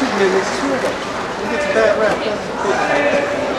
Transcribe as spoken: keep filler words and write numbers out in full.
two minutes, two of them. It gets a bad rap.